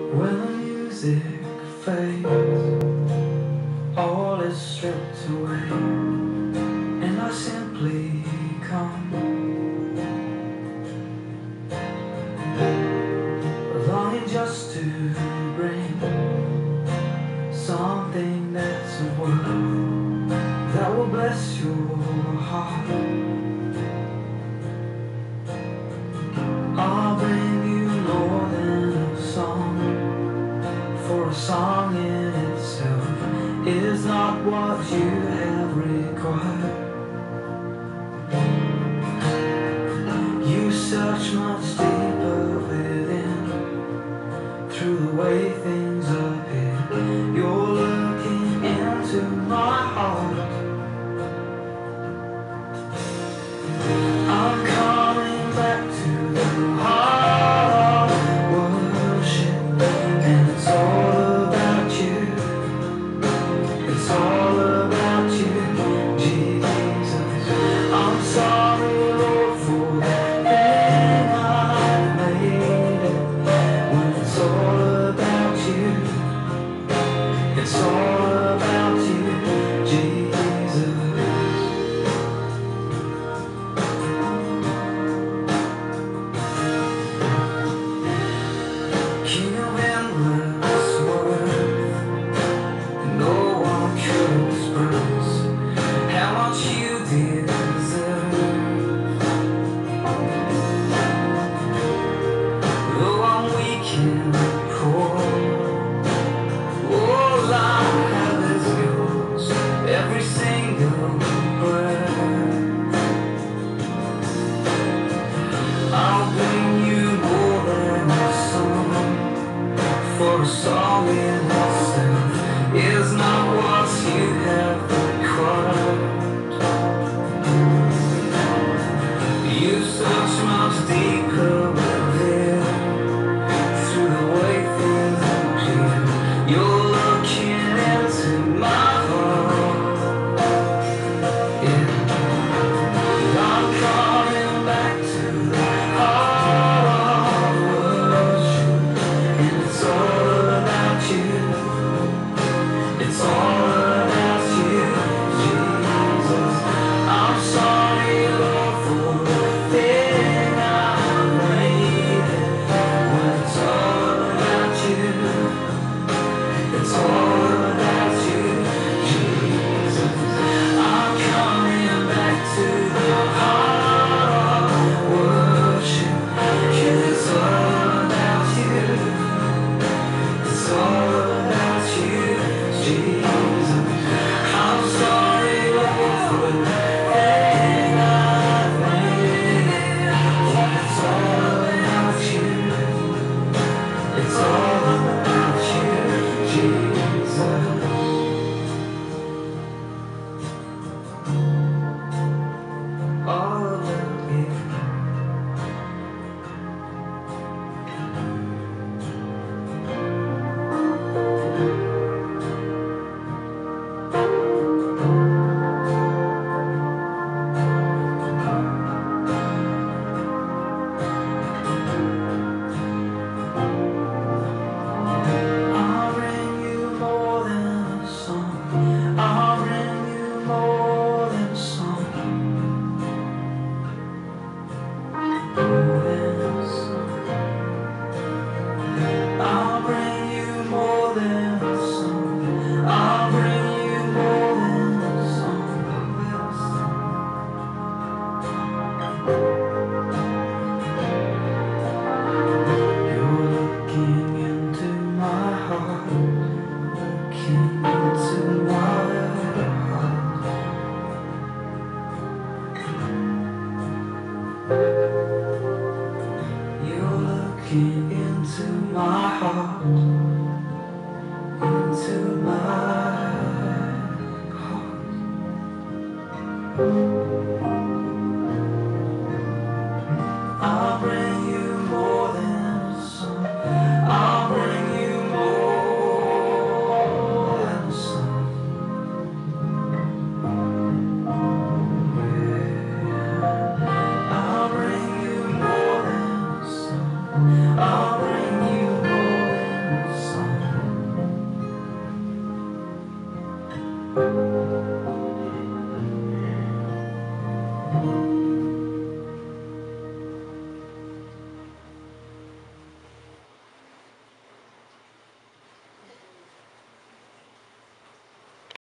When the music fades, all is stripped away, and I simply come, longing just to bring something that's of worth that will bless your heart. I'll bring you more than a song, for a song in itself is not what you have required. You search much deeper within, through the way things appear. You're looking into my heart. I'm coming back to the heart of worship, and it's all about you. It's all about you, Jesus. I'm sorry, Lord, for that thing I made it. When it's all about you, it's all about you, Jesus. King of endless worth, no one could express how much you deserve. Though I'm weak and poor, all I have is yours, every single breath. I'll bring you more than a song, for a song in itself is not what you have required. You search much deeper within, through the way things appear. You're looking into my heart. Yeah. I'm coming back to the heart of worship, and it's all about you. It's all about you, Jesus. I'm sorry, Lord, for the thing I made it. When it's all about you, it's all about you, Jesus. I'm coming back to the heart of worship, 'cause it's all about you. It's all about you, Jesus. I'm sorry, Lord, for the thing I've made. When it's all about you, it's all about you, Jesus. All about you. I'll bring you more than a song. I'll bring you more than a song. More than a song. I'll bring you more than a song. I'll bring you more than a song. You're looking into my heart, looking into my heart. You're looking into my heart, into my heart. I'll bring you more than a song. I'll bring you more than a song. I'll bring you more than a song. I'll bring you more than a